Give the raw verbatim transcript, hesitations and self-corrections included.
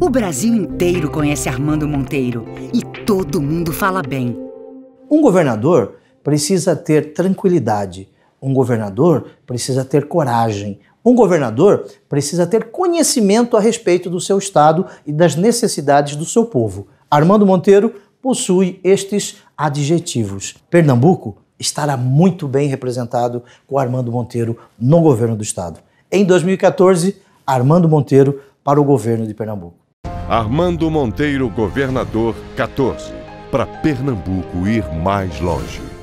O Brasil inteiro conhece Armando Monteiro e todo mundo fala bem. Um governador precisa ter tranquilidade. Um governador precisa ter coragem. Um governador precisa ter conhecimento a respeito do seu estado e das necessidades do seu povo. Armando Monteiro possui estes adjetivos. Pernambuco estará muito bem representado com Armando Monteiro no governo do estado. Em dois mil e quatorze, Armando Monteiro para o governo de Pernambuco. Armando Monteiro, governador quatorze. Para Pernambuco ir mais longe.